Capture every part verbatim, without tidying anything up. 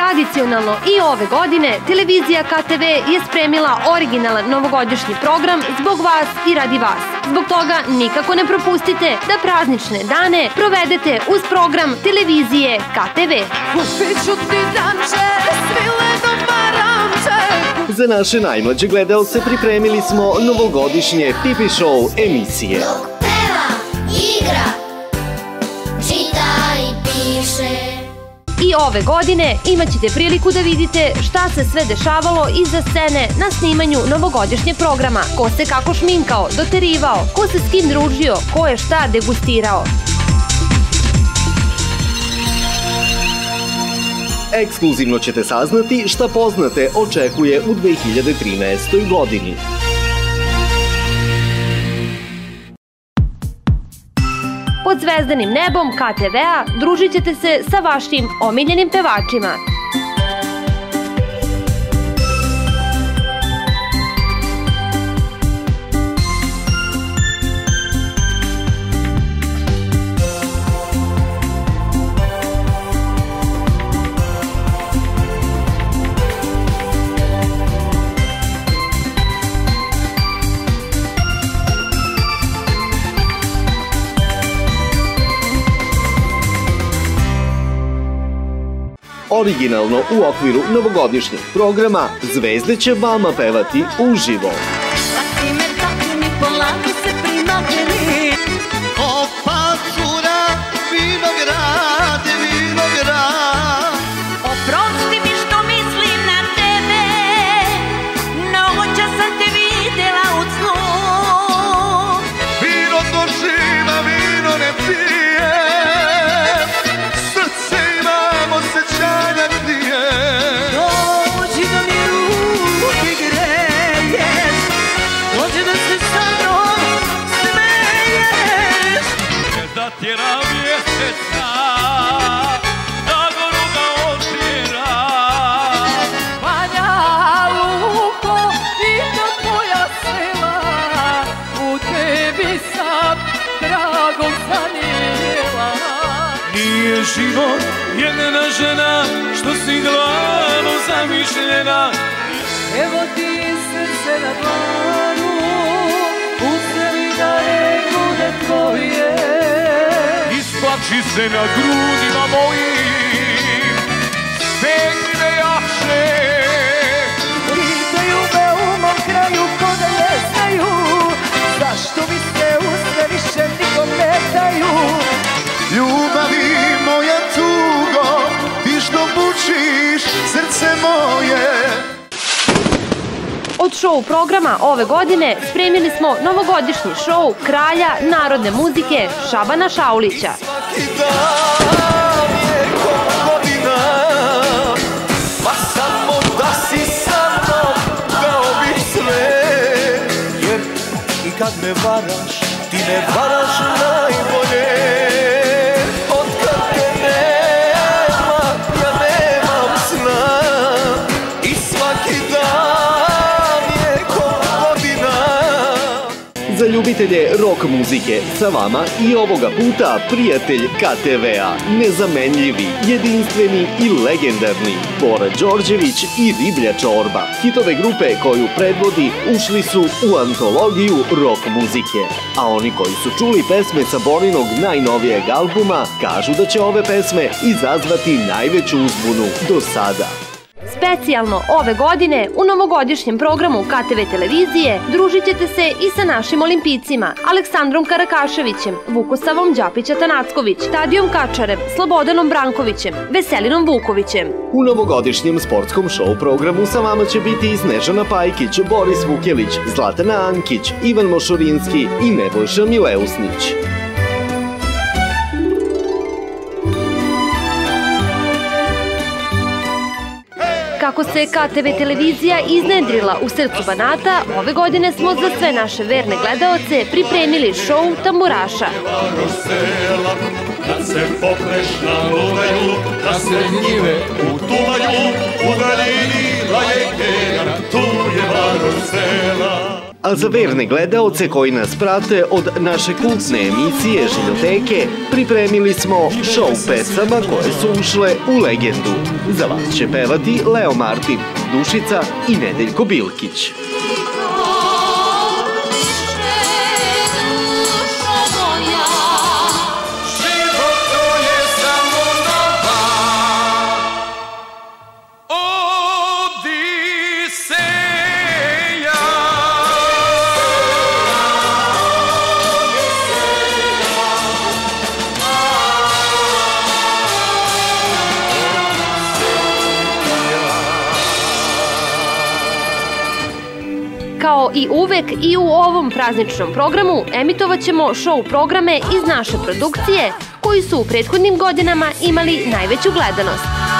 Tradicionalno i ove godine televizija K T V je spremila originalan novogodišnji program zbog vas i radi vas. Zbog toga nikako ne propustite da praznične dane provedete uz program televizije K T V. Za naše najmlađe gledaoce pripremili smo novogodišnje Pipi Show emisije. Peva, igra, čita i piše. I ove godine imat ćete priliku da vidite šta se sve dešavalo iza scene na snimanju novogodišnjeg programa. Ko se kako šminkao, doterivao, ko se s kim družio, ko je šta degustirao. Ekskluzivno ćete saznati šta poznate očekuje u dve hiljade trinaestoj. godini. Pod zvezdanim nebom K T V-a družit ćete se sa vašim omiljenim pevačima. Originalno u okviru novogodišnjeg programa zvezde će vama pevati uživo. Oprosti mi što mislim na tebe, noća sam te videla u snu. Vino doživa, vino ne pije, srce imam osjećanja krije. Dođi da mi ruke greješ, dođi da se sa mnom smeješ. Ne zatjera mjeseca, da goruga otvira. Vanja luko i to tvoja sela, u tebi sam dragom zanijela. Nije život jedna žena, što si glavu zamišljena. Evo ti srce na dlanu, uzeli da je bude tvoje. Isplači se na grudima mojim, stegni me jače. Pitaju me u mom kraju ko da ne znaju, zašto mi se usne više nikom ne daju. Ljubavi moja tugo, ti što bučiš srce moje. Od show programa ove godine spremili smo novogodišnji show kralja narodne muzike Šabana Šaulića. Svaki dan je ko godina, pa samo da si sa mnom dao bih sve. Jer i kad me varaš, ti me varaš najbolje. Otkad te nema, ja nemam sna, i svaki dan je ko godina. Za ljubitelje rock muzike sa vama i ovoga puta prijatelj K T V-a, nezamenljivi, jedinstveni i legendarni Bora Đorđević i Riblja Čorba. Hitove grupe koju predvodi ušli su u antologiju rock muzike. A oni koji su čuli pesme sa Borinog najnovijeg albuma kažu da će ove pesme izazvati najveću uzbunu do sada. Specijalno ove godine u novogodišnjem programu K T V televizije družit ćete se i sa našim olimpijcima Aleksandrom Karakaševićem, Vukosavom Đapića-Tanacković, Tadijom Kačarem, Slobodanom Brankovićem, Veselinom Vukovićem. U novogodišnjem sportskom show programu sa vama će biti i Snežana Pajkić, Boris Vukelić, Zlatana Ankić, Ivan Mošorinski i Nebojša Mileusnić. Kako se K T V televizija iznedrila u srcu Banata, ove godine smo za sve naše verne gledaoce pripremili show Tamburaša. Kad se popneš na lulaju, da se njive utuvaju, u daljini laje kera, tu je Varosela. A za verne gledaoce koji nas prate od naše kultne emisije Žiljoteke pripremili smo šou pesama koje su ušle u legendu. Za vas će pevati Leo Martin, Dušica i Nedeljko Bilkić. Kao i uvek i u ovom prazničnom programu emitovat ćemo show programe iz naše produkcije koji su u prethodnim godinama imali najveću gledanost.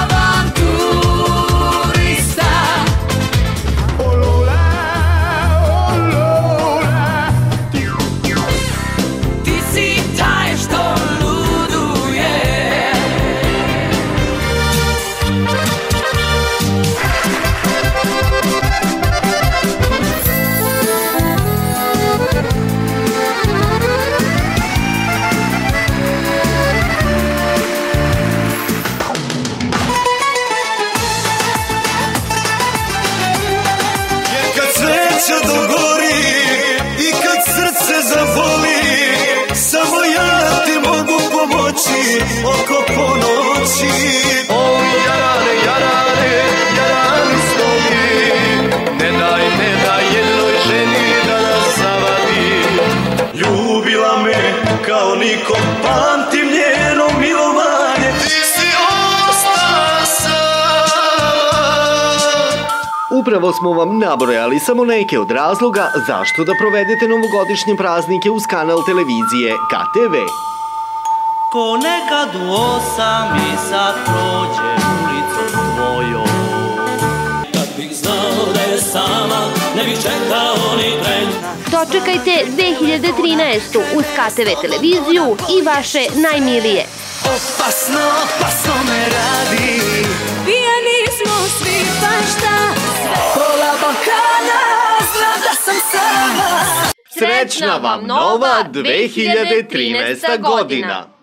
Oko ponoći, o jarane, jarane, jarani stoji, ne daj, ne daj jednoj ženi da nas zavadi. Ljubila me kao niko, pamtim njeno milovanje, ti si ostala sam. Upravo smo vam nabrojali samo neke od razloga zašto da provedete novogodišnje praznike uz kanal televizije K T V. Ko nekad u osam i sad prođe ulicom tvojom. Kad bih znao da je sama, ne bih čekao ni tren. Dočekajte dve hiljade trinaestu uz K T V televiziju i vaše najmilije. Opasno, opasno me radi. Pijani smo svi, pa šta? Pola Balkana, znam da sam sama. Srećna vam nova dve hiljade trinaesta godina!